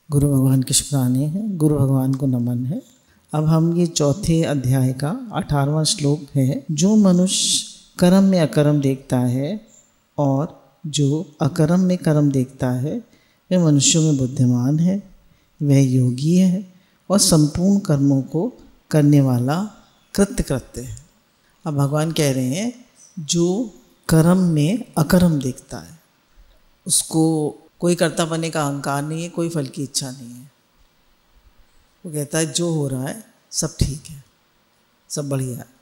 गुरु भगवान के शुक्राने हैं, गुरु भगवान को नमन है। अब हम ये चौथे अध्याय का 18वां श्लोक है। जो मनुष्य कर्म में अकर्म देखता है और जो अकर्म में कर्म देखता है वह मनुष्यों में बुद्धिमान है, वह योगी है और संपूर्ण कर्मों को करने वाला कृत्य है। अब भगवान कह रहे हैं जो कर्म में अकर्म देखता है उसको कोई कर्ता बनने का अहंकार नहीं है, कोई फल की इच्छा नहीं है। वो कहता है जो हो रहा है सब ठीक है, सब बढ़िया है।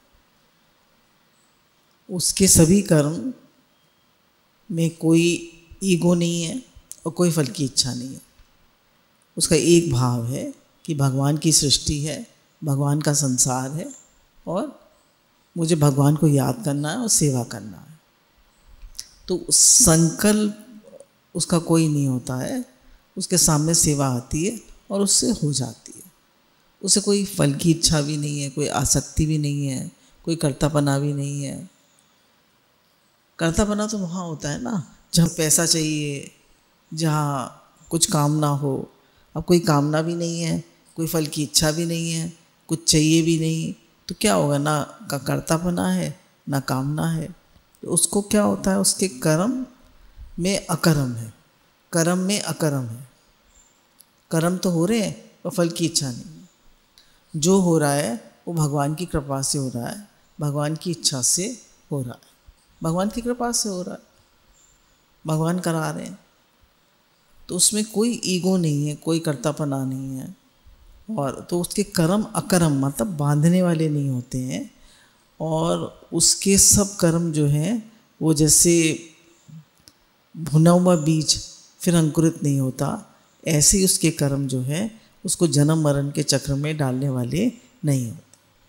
उसके सभी कर्म में कोई ईगो नहीं है और कोई फल की इच्छा नहीं है। उसका एक भाव है कि भगवान की सृष्टि है, भगवान का संसार है और मुझे भगवान को याद करना है और सेवा करना है। तो संकल्प उसका कोई नहीं होता है, उसके सामने सेवा आती है और उससे हो जाती है। उसे कोई फल की इच्छा भी नहीं है, कोई आसक्ति भी नहीं है, कोई कर्तापना भी नहीं है। कर्तापना तो वहाँ होता है ना जहाँ पैसा चाहिए, जहाँ कुछ कामना हो। अब कोई कामना भी नहीं है, कोई फल की इच्छा भी नहीं है, कुछ चाहिए भी नहीं, तो क्या होगा? ना का कर्तापना है ना कामना है। तो उसको क्या होता है? उसके कर्म में अकर्म है, कर्म में अकर्म है। कर्म तो हो रहे हैं और फल की इच्छा नहीं है। जो हो रहा है वो भगवान की कृपा से हो रहा है, भगवान की इच्छा से हो रहा है, भगवान की कृपा से हो रहा है, भगवान करा रहे हैं। तो उसमें कोई ईगो नहीं है, कोई कर्तापना नहीं है। और तो उसके कर्म अकर्म मतलब बांधने वाले नहीं होते हैं। और उसके सब कर्म जो हैं वो जैसे भुना हुआ बीज फिर अंकुरित नहीं होता, ऐसे ही उसके कर्म जो है उसको जन्म मरण के चक्र में डालने वाले नहीं होते।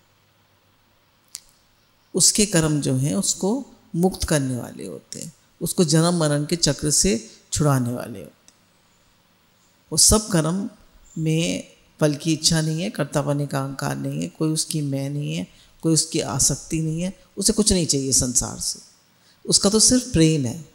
उसके कर्म जो हैं उसको मुक्त करने वाले होते हैं, उसको जन्म मरण के चक्र से छुड़ाने वाले होते हैं। वो सब कर्म में फल की इच्छा नहीं है, कर्ता बनने का अहंकार नहीं है, कोई उसकी मैं नहीं है, कोई उसकी आसक्ति नहीं है, उसे कुछ नहीं चाहिए संसार से। उसका तो सिर्फ प्रेम है।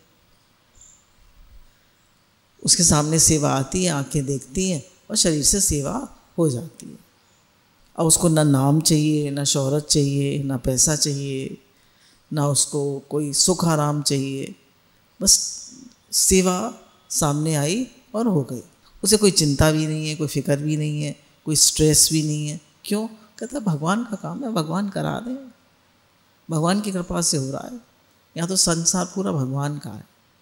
उसके सामने सेवा आती है, आंखें देखती हैं और शरीर से सेवा हो जाती है। अब उसको ना नाम चाहिए, ना शोहरत चाहिए, ना पैसा चाहिए, ना उसको कोई सुख आराम चाहिए। बस सेवा सामने आई और हो गई। उसे कोई चिंता भी नहीं है, कोई फिक्र भी नहीं है, कोई स्ट्रेस भी नहीं है। क्यों? कहता भगवान का काम है, भगवान करा रहे हैं, भगवान की कृपा से हो रहा है। यहाँ तो संसार पूरा भगवान का है,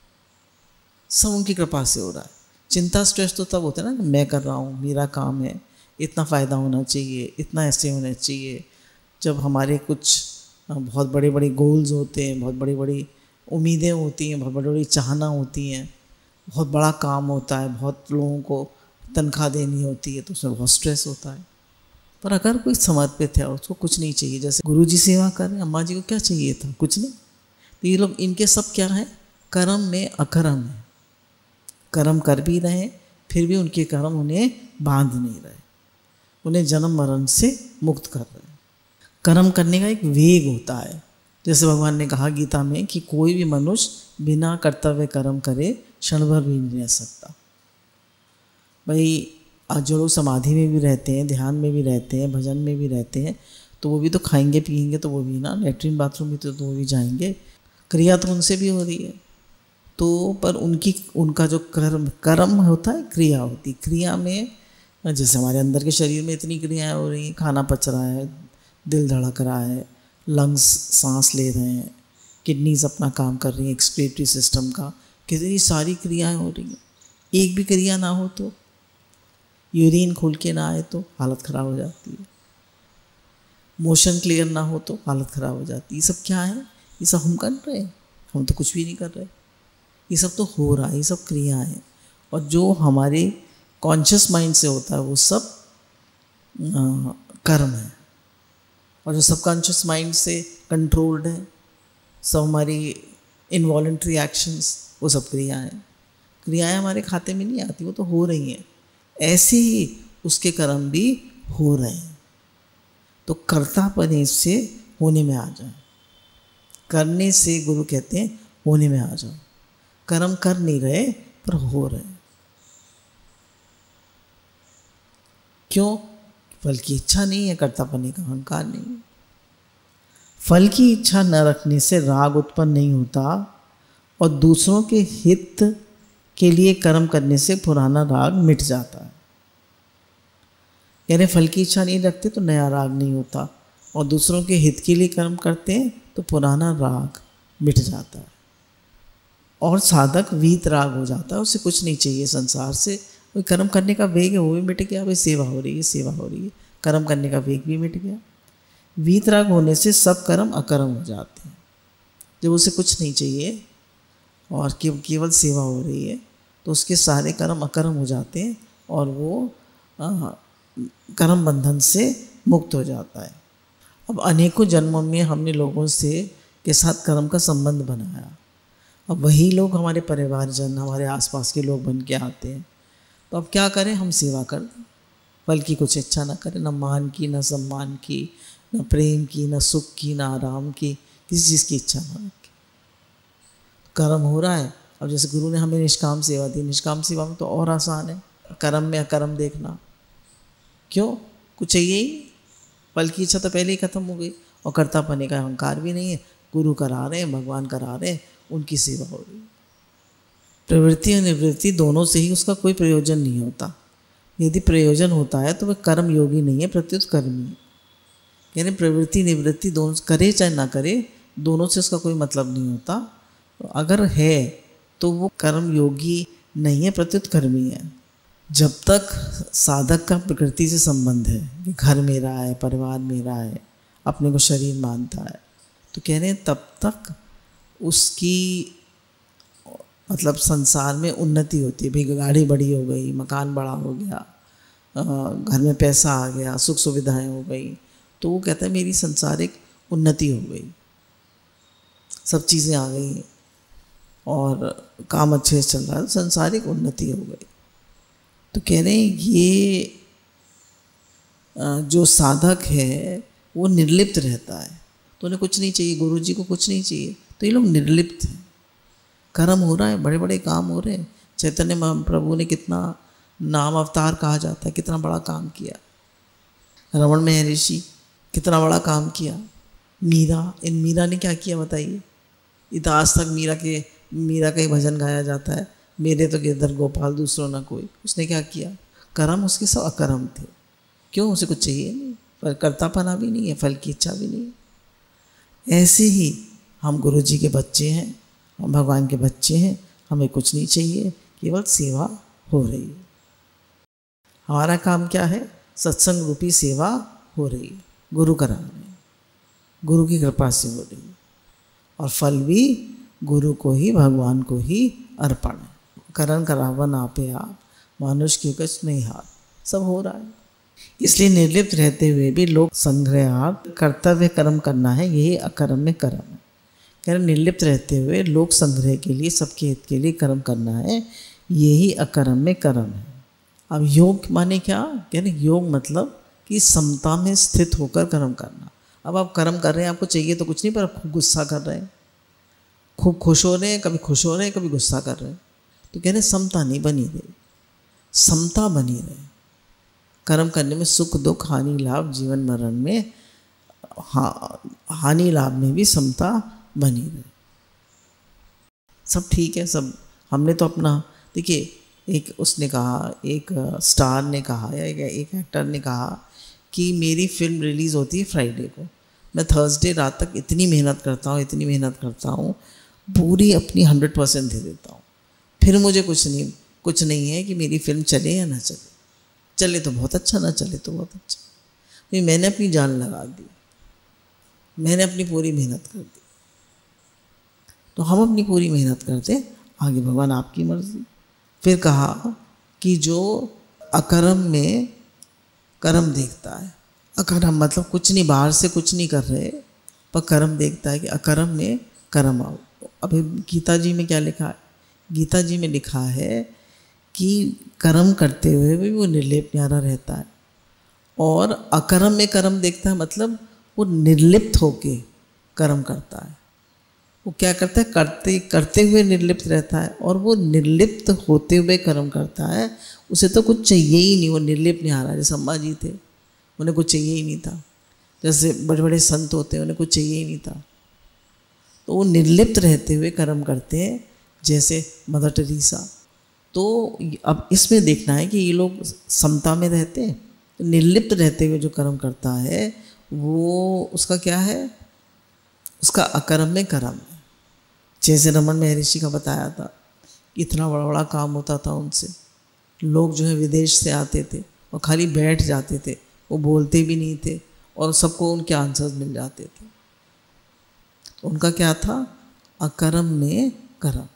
सब उनकी कृपा से हो रहा है। चिंता स्ट्रेस तो तब होता है ना, मैं कर रहा हूँ, मेरा काम है, इतना फ़ायदा होना चाहिए, इतना ऐसे होना चाहिए। जब हमारे कुछ बहुत बड़े बड़े गोल्स होते हैं, बहुत बड़ी बड़ी उम्मीदें होती हैं, बहुत बड़ी बड़ी चाहना होती हैं, बहुत बड़ा काम होता है, बहुत लोगों को तनख्वाह देनी होती है, तो उसमें बहुत स्ट्रेस होता है। पर अगर कोई समर्पित है और उसको कुछ नहीं चाहिए, जैसे गुरु जी सेवा कर रहे हैं, अम्मा जी को क्या चाहिए था? कुछ नहीं। तो ये लोग, इनके सब क्या है? कर्म में अकर्म है। कर्म कर भी रहे फिर भी उनके कर्म उन्हें बांध नहीं रहे, उन्हें जन्म मरण से मुक्त कर रहे हैं। कर्म करने का एक वेग होता है। जैसे भगवान ने कहा गीता में कि कोई भी मनुष्य बिना कर्तव्य कर्म करे क्षण भर भी नहीं रह सकता। भाई आज जो लोग समाधि में भी रहते हैं, ध्यान में भी रहते हैं, भजन में भी रहते हैं, तो वो भी तो खाएंगे पिएंगे, तो वो भी ना लेटरिन बाथरूम भी तो वो भी जाएंगे, क्रिया तो उनसे भी हो रही है। तो पर उनका जो कर्म होता है, क्रिया होती। क्रिया में जैसे हमारे अंदर के शरीर में इतनी क्रियाएं हो रही हैं, खाना पच रहा है, दिल धड़क रहा है, लंग्स सांस ले रहे हैं, किडनीज अपना काम कर रही हैं, एक्सक्रीटरी सिस्टम का कितनी सारी क्रियाएं हो रही हैं। एक भी क्रिया ना हो तो, यूरिन खुल के ना आए तो हालत ख़राब हो जाती है, मोशन क्लियर ना हो तो हालत ख़राब हो जाती है। ये सब क्या है? ये सब हम कर रहे हैं? हम तो कुछ भी नहीं कर रहे। ये सब तो हो रहा है, ये सब क्रिया है। और जो हमारे कॉन्शियस माइंड से होता है वो सब कर्म है। और जो सबकॉन्शियस माइंड से कंट्रोल्ड है, सब हमारी इनवॉलंटरी एक्शंस, वो सब क्रियाएं। क्रियाएं हमारे खाते में नहीं आती, वो तो हो रही हैं। ऐसे ही उसके कर्म भी हो रहे हैं। तो कर्तापन से होने में आ जाए, करने से गुरु कहते हैं होने में आ जाओ। कर्म कर नहीं रहे पर हो रहे। क्यों? फल की इच्छा नहीं है, कर्तापने का अहंकार नहीं है। फल की इच्छा न रखने से राग उत्पन्न नहीं होता और दूसरों के हित के लिए कर्म करने से पुराना राग मिट जाता है। यानी फल की इच्छा नहीं रखते तो नया राग नहीं होता, और दूसरों के हित के लिए कर्म करते हैं तो पुराना राग मिट जाता है। और साधक वीत राग हो जाता है, उसे कुछ नहीं चाहिए संसार से। कोई कर्म करने का वेग है वो भी मिट गया, भाई सेवा हो रही है, सेवा हो रही है, कर्म करने का वेग भी मिट गया। वीत राग होने से सब कर्म अकर्म हो जाते हैं। जब उसे कुछ नहीं चाहिए और केवल सेवा हो रही है तो उसके सारे कर्म अकर्म हो जाते हैं और वो कर्म बंधन से मुक्त हो जाता है। अब अनेकों जन्मों में हमने लोगों से के साथ कर्म का संबंध बनाया, अब वही लोग हमारे परिवारजन, हमारे आसपास के लोग बन के आते हैं, तो अब क्या करें? हम सेवा कर दें, फल की कुछ इच्छा ना करें, न मान की, न सम्मान की, न प्रेम की, न सुख की, न आराम की, किसी चीज़ की इच्छा ना रखें। कर्म हो रहा है। अब जैसे गुरु ने हमें निष्काम सेवा दी, निष्काम सेवा में तो और आसान है कर्म में अकर्म देखना। क्यों? कुछ चाहिए ही, फल की इच्छा तो पहले ही खत्म हो गई और कर्तापने का अहंकार भी नहीं है। गुरु करा रहे हैं, भगवान करा रहे हैं, उनकी सेवा हो रही है। प्रवृत्ति और निवृत्ति दोनों से ही उसका कोई प्रयोजन नहीं होता। यदि प्रयोजन होता है तो वह कर्म योगी नहीं है, प्रत्युत कर्मी है। यानी प्रवृत्ति निवृत्ति दोनों करे चाहे ना करे, दोनों से उसका कोई मतलब नहीं होता। तो अगर है तो वो कर्म योगी नहीं है, प्रत्युत कर्मी है। जब तक साधक का प्रकृति से संबंध है कि घर मेरा है, परिवार मेरा है, अपने को शरीर मानता है, तो कह रहे हैं तब तक उसकी मतलब संसार में उन्नति होती है। भाई गाड़ी बड़ी हो गई, मकान बड़ा हो गया, घर में पैसा आ गया, सुख सुविधाएं हो गई, तो वो कहता है मेरी संसारिक उन्नति हो गई, सब चीज़ें आ गई और काम अच्छे से चल रहा है, संसारिक उन्नति हो गई। तो कह रहे हैं ये जो साधक है वो निर्लिप्त रहता है, तो उन्हें कुछ नहीं चाहिए, गुरु जी को कुछ नहीं चाहिए, तो ये लोग निर्लिप्त हैं। कर्म हो रहा है, बड़े बड़े काम हो रहे हैं। चैतन्य महाप्रभु ने कितना नाम अवतार कहा जाता है, कितना बड़ा काम किया। रमण महर्षि कितना बड़ा काम किया। मीरा ने क्या किया बताइए? इतिहास तक मीरा का ही भजन गाया जाता है, मेरे तो गिरधर गोपाल दूसरों ना कोई। उसने क्या किया? कर्म उसके सब अकर्म थे। क्यों? उसे कुछ चाहिए नहीं, पर कर्तापना भी नहीं है, फल की इच्छा भी नहीं है। ऐसे ही हम गुरु जी के बच्चे हैं, हम भगवान के बच्चे हैं, हमें कुछ नहीं चाहिए, केवल सेवा हो रही है। हमारा काम क्या है? सत्संग रूपी सेवा हो रही है, गुरु करा रहे हैं, गुरु की कृपा से हो रही है, और फल भी गुरु को ही, भगवान को ही अर्पण है। करण करावन आपे आप, मानुष की कछ नहीं हाथ, सब हो रहा है। इसलिए निर्लिप्त रहते हुए भी लोक संग्रहार्थ कर्तव्य कर्म करना है, यही अकर्म में कर्म है। कह रहे निर्लिप्त रहते हुए लोक संग्रह के लिए, सबके हित के लिए कर्म करना है, यही अकर्म में कर्म है। अब योग माने क्या? कह रहे योग मतलब कि समता में स्थित होकर कर्म करना। अब आप कर्म कर रहे हैं, आपको चाहिए तो कुछ नहीं, पर खूब गुस्सा कर रहे हैं, खूब खुश हो रहे हैं, कभी खुश हो रहे हैं, कभी गुस्सा कर रहे हैं, तो कह रहे समता नहीं बनी रहे, समता बनी रहे। कर्म करने में सुख दुख, हानि लाभ, जीवन मरण में हानि लाभ में भी समता बनी रहे। सब ठीक है, सब हमने तो अपना, देखिए एक उसने कहा, एक स्टार ने कहा या एक एक्टर ने कहा कि मेरी फिल्म रिलीज़ होती है फ्राइडे को, मैं थर्सडे रात तक इतनी मेहनत करता हूँ, पूरी अपनी 100% दे देता हूँ, फिर मुझे कुछ नहीं है कि मेरी फिल्म चले या ना चले, चले तो बहुत अच्छा, ना चले तो बहुत अच्छा, तो मैंने अपनी जान लगा दी, मैंने अपनी पूरी मेहनत कर दी। तो हम अपनी पूरी मेहनत करते, आगे भगवान आपकी मर्जी। फिर कहा कि जो अकर्म में कर्म देखता है, अकर्म मतलब कुछ नहीं, बाहर से कुछ नहीं कर रहे, पर कर्म देखता है कि अकर्म में कर्म आओ। अभी गीता जी में क्या लिखा है? गीता जी में लिखा है कि कर्म करते हुए भी वो निर्लिप्त न्यारा रहता है, और अकर्म में कर्म देखता है मतलब वो निर्लिप्त होके कर्म करता है, वो क्या करता है, करते करते हुए निर्लिप्त रहता है, और वो निर्लिप्त होते हुए कर्म करता है। उसे तो कुछ चाहिए ही नहीं, वो निर्लिप्त नहीं आ रहा। जैसे अम्बा जी थे, उन्हें कुछ चाहिए ही नहीं था। जैसे बड़े बड़े संत होते हैं, उन्हें कुछ चाहिए ही नहीं था, तो वो निर्लिप्त रहते हुए कर्म करते हैं, जैसे मदर टेरेसा। तो अब इसमें देखना है कि ये लोग समता में रहते हैं। तो निर्लिप्त रहते हुए जो कर्म करता है वो उसका क्या है, उसका अकर्म में कर्म है। जैसे रमन महर्षि का बताया था, इतना बड़ा बड़ा काम होता था उनसे। लोग जो है विदेश से आते थे और खाली बैठ जाते थे, वो बोलते भी नहीं थे और सबको उनके आंसर्स मिल जाते थे। तो उनका क्या था, अकर्म में कर्म।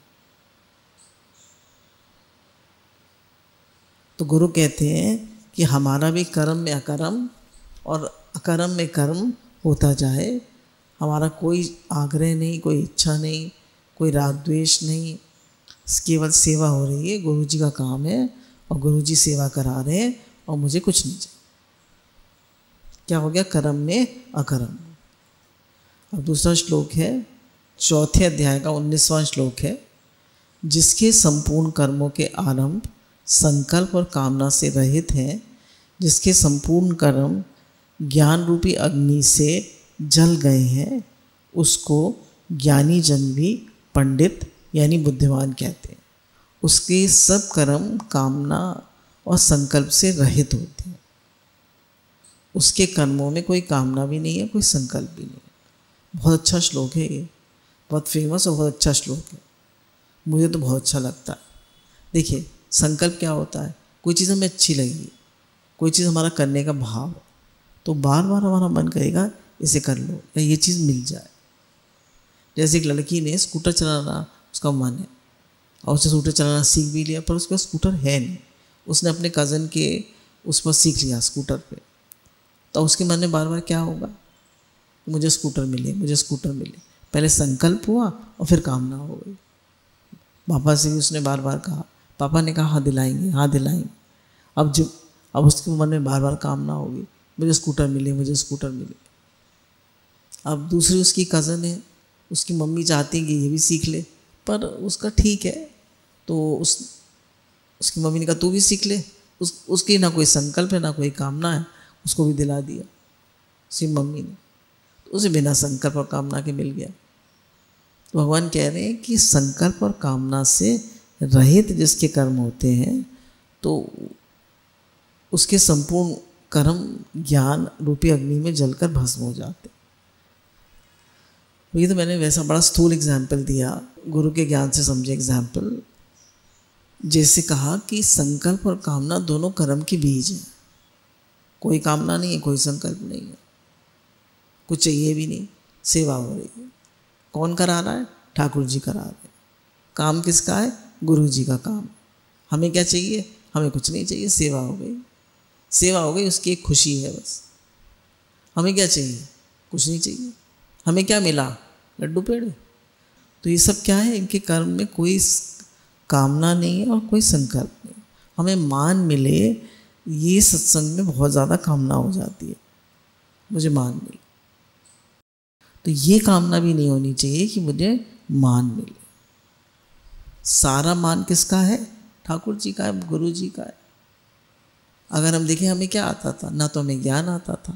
तो गुरु कहते हैं कि हमारा भी कर्म में अकर्म और अकर्म में कर्म होता जाए। हमारा कोई आग्रह नहीं, कोई इच्छा नहीं, कोई राग द्वेष नहीं, केवल सेवा हो रही है। गुरु जी का काम है और गुरु जी सेवा करा रहे हैं और मुझे कुछ नहीं चाहिए। क्या हो गया, कर्म में अकर्म। अब दूसरा श्लोक है, चौथे अध्याय का 19वां श्लोक है। जिसके संपूर्ण कर्मों के आरंभ संकल्प और कामना से रहित हैं, जिसके संपूर्ण कर्म ज्ञान रूपी अग्नि से जल गए हैं, उसको ज्ञानी जन भी पंडित यानी बुद्धिमान कहते हैं। उसके सब कर्म कामना और संकल्प से रहित होते हैं। उसके कर्मों में कोई कामना भी नहीं है, कोई संकल्प भी नहीं है। बहुत अच्छा श्लोक है ये, बहुत फेमस और बहुत अच्छा श्लोक है, मुझे तो बहुत अच्छा लगता है। देखिए, संकल्प क्या होता है, कोई चीज़ हमें अच्छी लगी, कोई चीज़ हमारा करने का भाव है, तो बार बार हमारा मन करेगा इसे कर लो या ये चीज़ मिल जाए। जैसे एक लड़की ने स्कूटर चलाना उसका मन है और उसने स्कूटर चलाना सीख भी लिया, पर उसके पास स्कूटर है नहीं। उसने अपने कज़न के उस पर सीख लिया स्कूटर पे, तो उसके मन में बार बार क्या होगा, मुझे स्कूटर मिले, मुझे स्कूटर मिले। पहले संकल्प हुआ और फिर कामना हो गई। पापा से भी उसने बार बार कहा, पापा ने कहा हाँ दिलाएंगे, हाँ दिलाएंगे। अब उसके मन में बार बार कामना होगी, मुझे स्कूटर मिले, मुझे स्कूटर मिले। अब दूसरी उसकी कज़न है, उसकी मम्मी चाहती है कि ये भी सीख ले, पर उसका ठीक है, तो उसकी मम्मी ने कहा तू भी सीख ले। उसकी ना कोई संकल्प है ना कोई कामना है, उसको भी दिला दिया उसकी मम्मी ने, तो उसे बिना संकल्प और कामना के मिल गया। तो भगवान कह रहे हैं कि संकल्प और कामना से रहित जिसके कर्म होते हैं, तो उसके संपूर्ण कर्म ज्ञान रूपी अग्नि में जलकर भस्म हो जाते। ये तो मैंने वैसा बड़ा स्थूल एग्जाम्पल दिया, गुरु के ज्ञान से समझे एग्जाम्पल। जैसे कहा कि संकल्प और कामना दोनों कर्म के बीज हैं। कोई कामना नहीं है, कोई संकल्प नहीं है, कुछ चाहिए भी नहीं, सेवा हो रही है। कौन करा रहा है, ठाकुर जी करा रहे हैं। काम किसका है, गुरु जी का काम। हमें क्या चाहिए, हमें कुछ नहीं चाहिए, सेवा हो गई, सेवा हो गई, उसकी एक खुशी है बस। हमें क्या चाहिए, कुछ नहीं चाहिए। हमें क्या मिला, लड्डू पेड़े। तो ये सब क्या है, इनके कर्म में कोई कामना नहीं है और कोई संकल्प नहीं। हमें मान मिले, ये सत्संग में बहुत ज़्यादा कामना हो जाती है, मुझे मान मिले। तो ये कामना भी नहीं होनी चाहिए कि मुझे मान मिले। सारा मान किसका है, ठाकुर जी का है, गुरु जी का है। अगर हम देखें हमें क्या आता था, ना तो हमें ज्ञान आता था,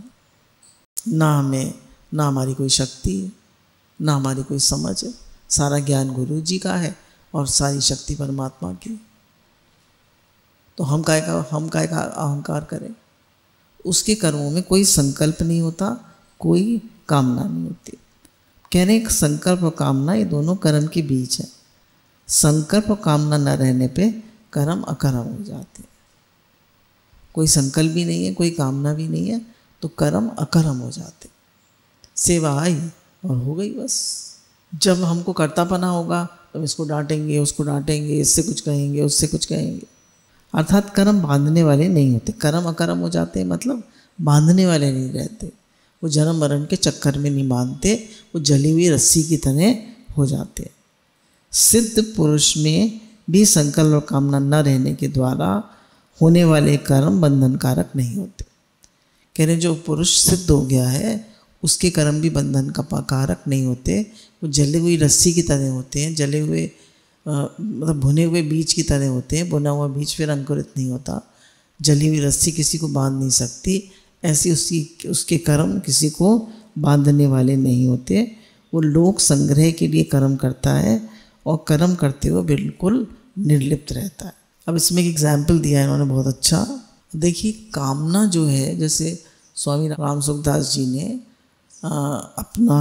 ना हमारी कोई शक्ति है, ना हमारी कोई समझ है। सारा ज्ञान गुरु जी का है और सारी शक्ति परमात्मा की। तो हम काय का अहंकार करें। उसके कर्मों में कोई संकल्प नहीं होता, कोई कामना नहीं होती। कह रहे हैं संकल्प और कामना ये दोनों कर्म के बीच है। संकल्प और कामना न रहने पे कर्म अकर्म हो जाते हैं। कोई संकल्प भी नहीं है, कोई कामना भी नहीं है, तो कर्म अकर्म हो जाते। सेवा आई और हो गई बस। जब हमको कर्तापना होगा तो इसको डांटेंगे, उसको डांटेंगे, इससे कुछ कहेंगे, उससे कुछ कहेंगे। अर्थात कर्म बांधने वाले नहीं होते। कर्म अकर्म हो जाते हैं, मतलब बांधने वाले नहीं रहते। वो जन्म मरण के चक्कर में नहीं बांधते, वो जली हुई रस्सी की तरह हो जाते। सिद्ध पुरुष में भी संकल्प और कामना न रहने के द्वारा होने वाले कर्म बंधन कारक नहीं होते। कह रहे जो पुरुष सिद्ध हो गया है उसके कर्म भी बंधन का कारक नहीं होते। वो जले हुई रस्सी की तरह होते हैं, जले हुए मतलब भुने हुए बीज की तरह होते हैं। भुना हुआ बीज फिर अंकुरित नहीं होता, जली हुई रस्सी किसी को बांध नहीं सकती। ऐसी उसके कर्म किसी को बांधने वाले नहीं होते। वो लोक संग्रह के लिए कर्म करता है और कर्म करते हुए बिल्कुल निर्लिप्त रहता है। अब इसमें एक एग्जाम्पल दिया है इन्होंने बहुत अच्छा। देखिए कामना जो है, जैसे स्वामी राम सुखदास जी ने अपना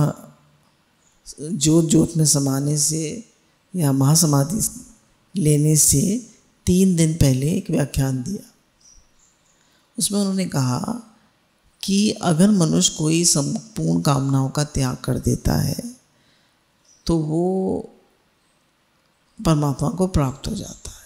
जोत में समाने से या महासमाधि लेने से 3 दिन पहले एक व्याख्यान दिया। उसमें उन्होंने कहा कि अगर मनुष्य कोई संपूर्ण कामनाओं का त्याग कर देता है तो वो परमात्मा को प्राप्त हो जाता है।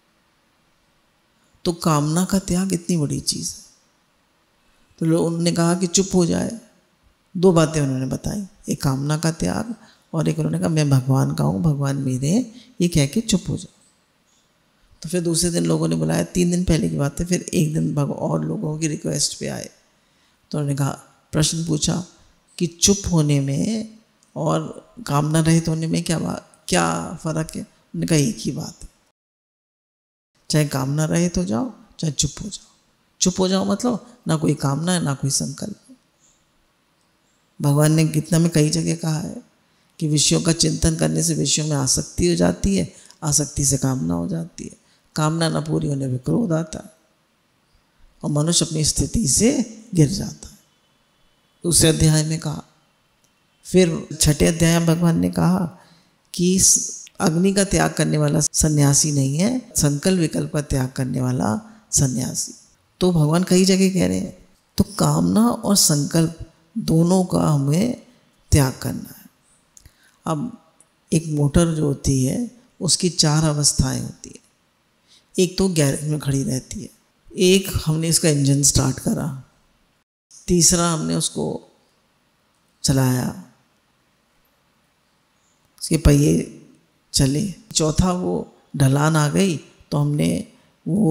तो कामना का त्याग इतनी बड़ी चीज़ है। तो लोग उन्होंने कहा कि चुप हो जाए। 2 बातें उन्होंने बताई, एक कामना का त्याग और एक उन्होंने कहा मैं भगवान का हूँ, भगवान मेरे हैं, ये कह के चुप हो जाओ। तो फिर दूसरे दिन लोगों ने बुलाया, 3 दिन पहले की बात है। फिर एक दिन और लोगों की रिक्वेस्ट पे आए तो उन्होंने कहा, प्रश्न पूछा कि चुप होने में और कामना रहित होने में क्या फ़र्क है। उन्होंने कहा एक ही बात है, चाहे कामना रहित हो जाओ चाहे चुप हो जाओ। चुप हो जाओ मतलब ना कोई कामना है ना कोई संकल्प। भगवान ने गीता में कई जगह कहा है कि विषयों का चिंतन करने से विषयों में आसक्ति हो जाती है, आसक्ति से कामना हो जाती है, कामना न पूरी होने पर क्रोध आता है और मनुष्य अपनी स्थिति से गिर जाता है। दूसरे अध्याय में कहा, फिर 6ठे अध्याय में भगवान ने कहा कि अग्नि का त्याग करने वाला सन्यासी नहीं है, संकल्प विकल्प का त्याग करने वाला सन्यासी। तो भगवान कई जगह कह रहे हैं तो कामना और संकल्प दोनों का हमें त्याग करना है। अब एक मोटर जो होती है उसकी 4 अवस्थाएं होती है। एक तो गैरेज में खड़ी रहती है, एक हमने इसका इंजन स्टार्ट करा, तीसरा हमने उसको चलाया, उसके पहिए चले, चौथा वो ढलान आ गई तो हमने वो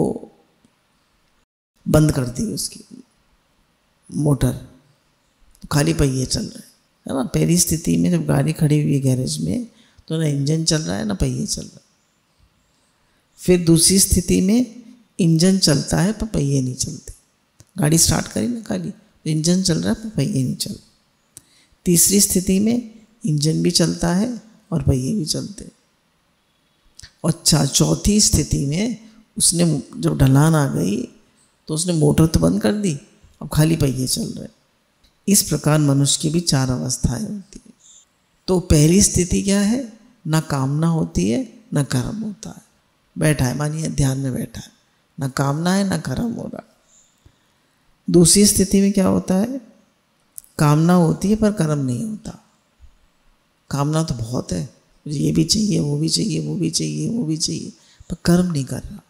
बंद कर दी उसकी मोटर, तो खाली पहिए चल रहे है ना। पहली स्थिति में जब गाड़ी खड़ी हुई है गैरेज में तो ना इंजन चल रहा है ना पहिए चल रहा है। फिर दूसरी स्थिति में इंजन चलता है पर पहिए नहीं चलते, गाड़ी स्टार्ट करी ना खाली, इंजन चल रहा है पर पहिए नहीं चल। तीसरी स्थिति में इंजन भी चलता है और पहिए भी चलते। और चौथी स्थिति में उसने जब ढलान आ गई तो उसने मोटर तो बंद कर दी, अब खाली पहिए चल रहे। इस प्रकार मनुष्य की भी 4 अवस्थाएं होती है। तो पहली स्थिति क्या है, ना कामना होती है ना कर्म होता है। बैठा है, मानिए ध्यान में बैठा है, ना कामना है ना कर्म हो रहा। दूसरी स्थिति में क्या होता है, कामना होती है पर कर्म नहीं होता। कामना तो बहुत है, मुझे ये भी चाहिए वो भी चाहिए वो भी चाहिए वो भी चाहिए, पर कर्म नहीं कर रहा।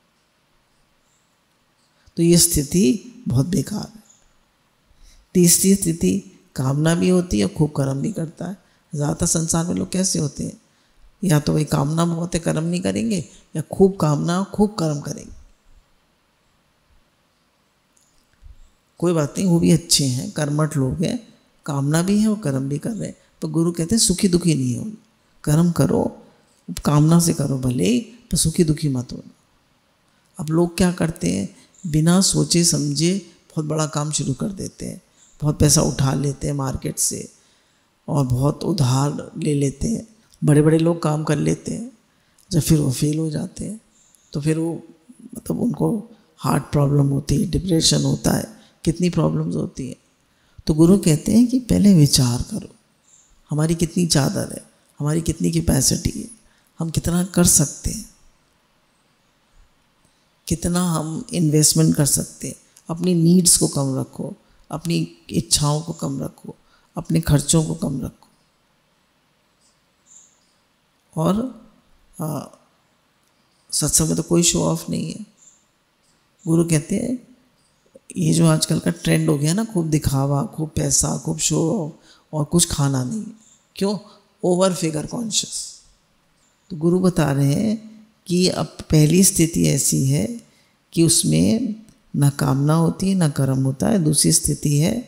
तो ये स्थिति बहुत बेकार है। तीसरी स्थिति कामना भी होती है, खूब कर्म भी करता है। ज़्यादातर संसार में लोग कैसे होते हैं, या तो वही कामना बहुत है कर्म नहीं करेंगे, या खूब कामना खूब कर्म करेंगे। कोई बात नहीं, वो भी अच्छे हैं, कर्मठ लोग हैं, कामना भी है और कर्म भी कर रहे हैं। तो गुरु कहते हैं सुखी दुखी नहीं हो, कर्म करो, कामना से करो भले ही, पर सुखी दुखी मत हो। अब लोग क्या करते हैं, बिना सोचे समझे बहुत बड़ा काम शुरू कर देते हैं, बहुत पैसा उठा लेते हैं मार्केट से और बहुत उधार ले लेते हैं। बड़े बड़े लोग काम कर लेते हैं, जब फिर वो फेल हो जाते हैं तो फिर वो मतलब उनको हार्ट प्रॉब्लम होती है, डिप्रेशन होता है, कितनी प्रॉब्लम्स होती हैं। तो गुरु कहते हैं कि पहले विचार करो, हमारी कितनी चादर है, हमारी कितनी कैपेसिटी है, हम कितना कर सकते हैं, कितना हम इन्वेस्टमेंट कर सकते हैं। अपनी नीड्स को कम रखो, अपनी इच्छाओं को कम रखो, अपने खर्चों को कम रखो। और सत्संग में तो कोई शो ऑफ नहीं है। गुरु कहते हैं ये जो आजकल का ट्रेंड हो गया ना, खूब दिखावा, खूब पैसा, खूब शो ऑफ और कुछ खाना नहीं। क्यों? Over figure conscious. तो गुरु बता रहे हैं कि अब पहली स्थिति ऐसी है कि उसमें ना कामना होती है ना कर्म होता है। दूसरी स्थिति है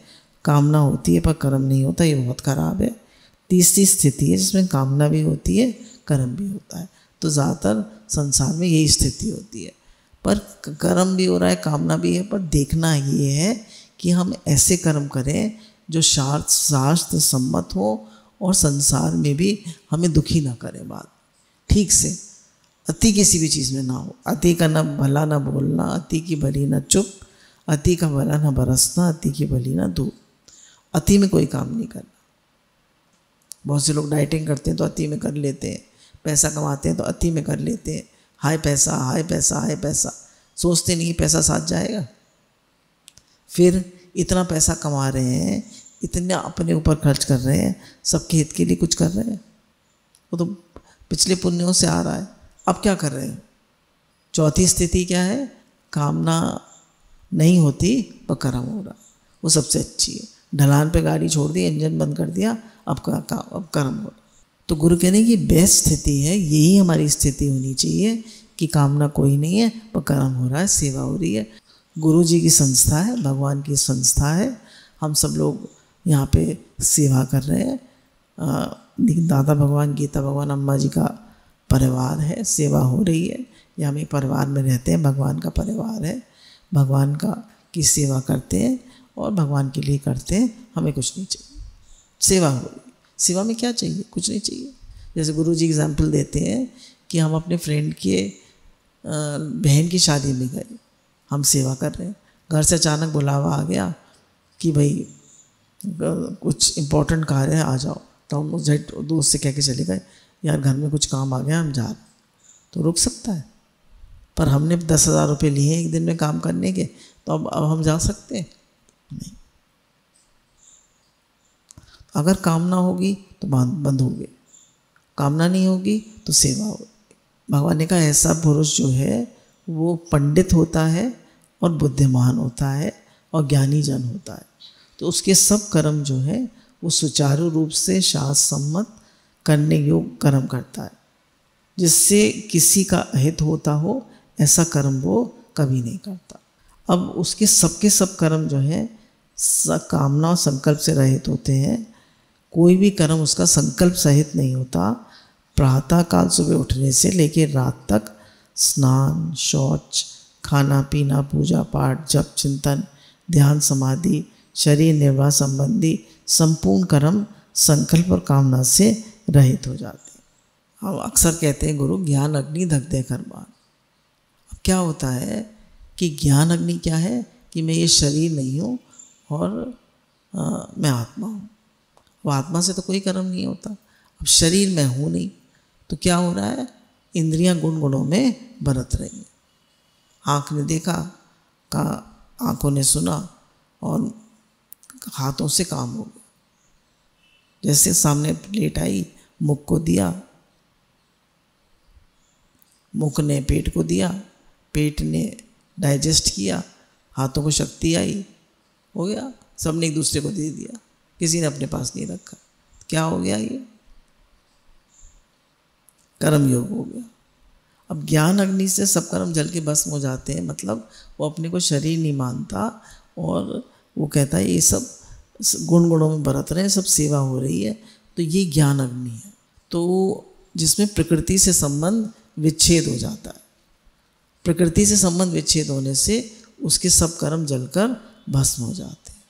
कामना होती है पर कर्म नहीं होता, ये बहुत खराब है। तीसरी स्थिति है जिसमें कामना भी होती है, कर्म भी होता है। तो ज़्यादातर संसार में यही स्थिति होती है, पर कर्म भी हो रहा है, कामना भी है, पर देखना ये है कि हम ऐसे कर्म करें जो शास्त्र सम्मत हो और संसार में भी हमें दुखी ना करें। बात ठीक से, अति किसी भी चीज़ में ना हो। अति का ना भला ना बोलना, अति की भली ना चुप, अति का भला ना बरसना, अति की भली ना धूप। अति में कोई काम नहीं करना। बहुत से लोग डाइटिंग करते हैं तो अति में कर लेते हैं, पैसा कमाते हैं तो अति में कर लेते हैं, हाय पैसा हाय पैसा हाय पैसा, सोचते नहीं पैसा साथ जाएगा। फिर इतना पैसा कमा रहे हैं, इतना अपने ऊपर खर्च कर रहे हैं, सबके हित के लिए कुछ कर रहे हैं, वो तो पिछले पुण्यों से आ रहा है। अब क्या कर रहे हैं? चौथी स्थिति क्या है? कामना नहीं होती पर कर्म हो रहा, वो सबसे अच्छी है। ढलान पे गाड़ी छोड़ दी, इंजन बंद कर दिया, अब कर्म हो रहा। तो गुरु कहने की बेस्ट स्थिति है, यही हमारी स्थिति होनी चाहिए कि कामना कोई नहीं है पर कर्म हो रहा है, सेवा हो रही है। गुरु जी की संस्था है, भगवान की संस्था है, हम सब लोग यहाँ पे सेवा कर रहे हैं। दादा भगवान, गीता भगवान, अम्मा जी का परिवार है, सेवा हो रही है। या हम एक परिवार में रहते हैं, भगवान का परिवार है, भगवान का की सेवा करते हैं और भगवान के लिए करते हैं। हमें कुछ नहीं चाहिए, सेवा हो रही। सेवा में क्या चाहिए? कुछ नहीं चाहिए। जैसे गुरु जी एग्जाम्पल देते हैं कि हम अपने फ्रेंड के बहन की शादी में गए, हम सेवा कर रहे हैं, घर से अचानक बुलावा आ गया कि भाई कुछ इम्पोर्टेंट कार्य है, आ जाओ। तो हम झट दोस्त से कह के चले गए, यार घर में कुछ काम आ गया, हम जा रहे। तो रुक सकता है, पर हमने 10,000 रुपये लिए एक दिन में काम करने के, तो अब हम जा सकते हैं? नहीं। अगर कामना होगी तो बंद हो गए, कामना नहीं होगी तो सेवा होगी। भगवान ने कहा ऐसा पुरुष जो है वो पंडित होता है और बुद्धिमान होता है और ज्ञानी जन होता है। तो उसके सब कर्म जो है वो सुचारू रूप से शास्त्र सम्मत करने योग्य कर्म करता है, जिससे किसी का अहित होता हो ऐसा कर्म वो कभी नहीं करता। अब उसके सबके सब कर्म जो है कामना और संकल्प से रहित होते हैं। कोई भी कर्म उसका संकल्प सहित नहीं होता। प्रातः काल सुबह उठने से लेकर रात तक स्नान, शौच, खाना पीना, पूजा पाठ, जप, चिंतन, ध्यान, समाधि, शरीर निर्वाह संबंधी संपूर्ण कर्म संकल्प और कामना से रहित हो जाते हैं। हम अक्सर कहते हैं गुरु ज्ञान अग्नि धक दे कर्मान। अब क्या होता है कि ज्ञान अग्नि क्या है कि मैं ये शरीर नहीं हूँ और मैं आत्मा हूँ। वो आत्मा से तो कोई कर्म नहीं होता। अब शरीर में हूँ नहीं तो क्या हो रहा है? इंद्रियां गुण गुणों में बरत रही हैं। आँख ने देखा, आँखों ने सुना और हाथों से काम हो गया। जैसे सामने प्लेट आई, मुख को दिया, मुख ने पेट को दिया, पेट ने डाइजेस्ट किया, हाथों को शक्ति आई, हो गया। सबने एक दूसरे को दे दिया, किसी ने अपने पास नहीं रखा। क्या हो गया? ये कर्म योग हो गया। अब ज्ञान अग्नि से सब कर्म जल के भस्म हो जाते हैं। मतलब वो अपने को शरीर नहीं मानता और वो कहता है ये सब गुण गुणों में बरत रहे हैं, सब सेवा हो रही है। तो ये ज्ञान अग्नि है, तो जिसमें प्रकृति से संबंध विच्छेद हो जाता है। प्रकृति से संबंध विच्छेद होने से उसके सब कर्म जलकर भस्म हो जाते हैं।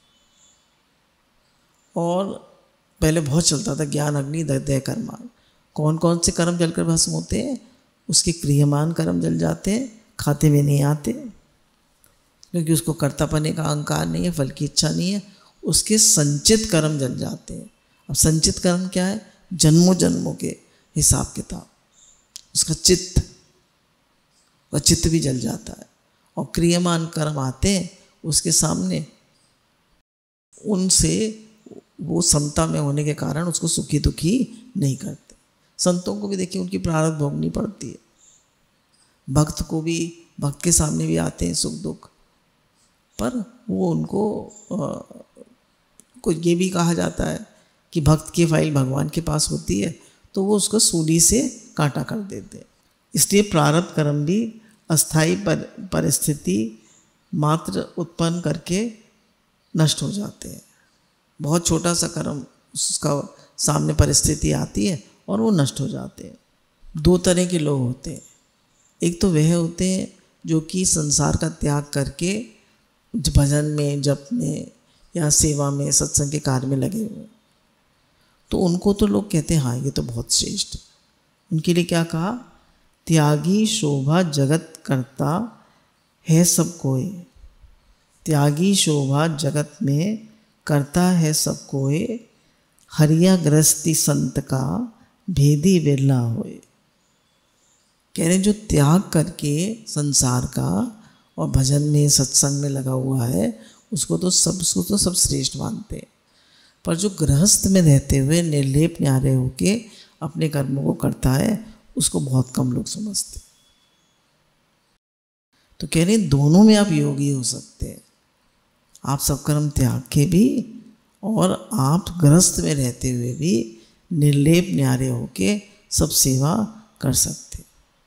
और पहले बहुत चलता था ज्ञान अग्नि दग्धे कर्मान। कौन कौन से कर्म जलकर भस्म होते हैं? उसके क्रियमान कर्म जल जाते हैं, खाते में नहीं आते, क्योंकि उसको कर्तापने का अहंकार नहीं है, फल की इच्छा नहीं है। उसके संचित कर्म जल जाते हैं। अब संचित कर्म क्या है? जन्मों जन्मों के हिसाब किताब, उसका चित्त भी जल जाता है। और क्रियमान कर्म आते हैं उसके सामने, उनसे वो समता में होने के कारण उसको सुखी दुखी नहीं करते। संतों को भी देखिए उनकी प्रारब्ध भोगनी पड़ती है। भक्त को भी, भक्त के सामने भी आते हैं सुख दुख, पर वो उनको को ये भी कहा जाता है कि भक्त की फाइल भगवान के पास होती है, तो वो उसको सूली से काटा कर देते हैं। इसलिए प्रारब्ध कर्म भी अस्थाई परिस्थिति मात्र उत्पन्न करके नष्ट हो जाते हैं। बहुत छोटा सा कर्म उसका सामने परिस्थिति आती है और वो नष्ट हो जाते हैं। दो तरह के लोग होते हैं, एक तो वह होते हैं जो कि संसार का त्याग करके भजन में, जप में या सेवा में, सत्संग के कार्य में लगे हुए, तो उनको तो लोग कहते हैं हाँ ये तो बहुत श्रेष्ठ। उनके लिए क्या कहा, त्यागी शोभा जगत करता है सब कोई, त्यागी शोभा जगत में करता है सब कोई, हरिया गृहस्थी संत का भेदी बिरला होए। कह रहे जो त्याग करके संसार का और भजन में सत्संग में लगा हुआ है उसको तो सब श्रेष्ठ मानते हैं, पर जो गृहस्थ में रहते हुए निर्लेप न्यारे होके अपने कर्मों को करता है उसको बहुत कम लोग समझते। तो कह रहे दोनों में आप योगी हो सकते हैं, आप सब कर्म त्याग के भी और आप गृहस्थ में रहते हुए भी निर्लेप न्यारे होके सब सेवा कर सकते।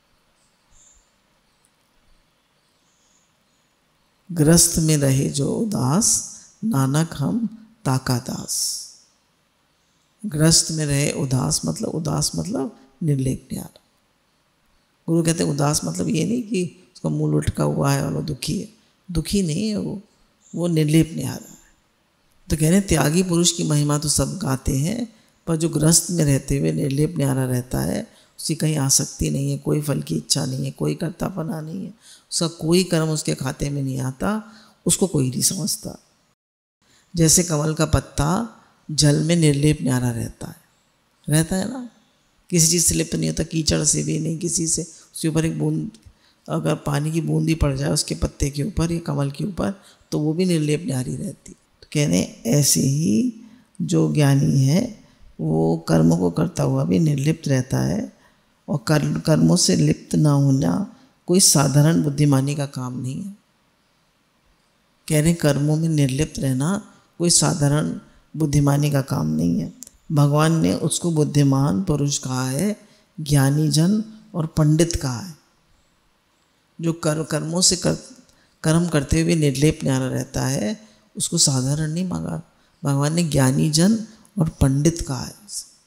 गृहस्थ में रहे जो उदास, नानक हम ताका दास। गृहस्थ में रहे उदास मतलब निर्लेप न्यारा। गुरु कहते हैं उदास मतलब ये नहीं कि उसका मुंह लटका हुआ है और वो दुखी है, दुखी नहीं है वो निर्लेप न्यारा है। तो कह रहे हैं त्यागी पुरुष की महिमा तो सब गाते हैं, पर जो गृहस्थ में रहते हुए निर्लेप न्यारा रहता है उसकी कहीं आसक्ति नहीं है, कोई फल की इच्छा नहीं है, कोई कर्तापना नहीं है, उसका कोई कर्म उसके खाते में नहीं आता, उसको कोई नहीं समझता। जैसे कमल का पत्ता जल में निर्लेप न्यारा रहता है ना, किसी चीज़ से लिप्त नहीं होता, कीचड़ से भी नहीं, किसी से, उसके ऊपर एक बूंद अगर पानी की बूंदी पड़ जाए उसके पत्ते के ऊपर या कमल के ऊपर तो वो भी निर्लेप न्यारी रहती। तो कहने ऐसे ही जो ज्ञानी है वो कर्मों को करता हुआ भी निर्लिप्त रहता है, और कर्मों से लिप्त ना होना कोई साधारण बुद्धिमानी का काम नहीं है। कह रहे कर्मों में निर्लिप्त रहना कोई साधारण बुद्धिमानी का काम नहीं है। भगवान ने उसको बुद्धिमान पुरुष कहा है, ज्ञानी जन और पंडित कहा है। जो कर्मों से कर्म करते हुए निर्लेप न्यारा रहता है उसको साधारण नहीं मांगा, भगवान ने ज्ञानी जन और पंडित कहा है।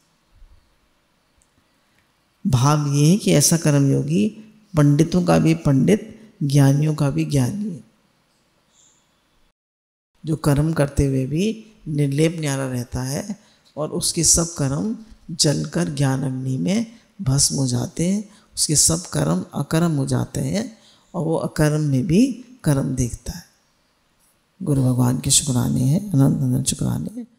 भाव ये है कि ऐसा कर्मयोगी पंडितों का भी पंडित, ज्ञानियों का भी ज्ञानी है, जो कर्म करते हुए भी निर्लेप न्यारा रहता है और उसके सब कर्म जलकर ज्ञान अग्नि में भस्म हो जाते हैं, उसके सब कर्म अकर्म हो जाते हैं और वो अकर्म में भी कर्म देखता है। गुरु भगवान के शुक्राने हैं, अनंत अनंत शुक्राने हैं।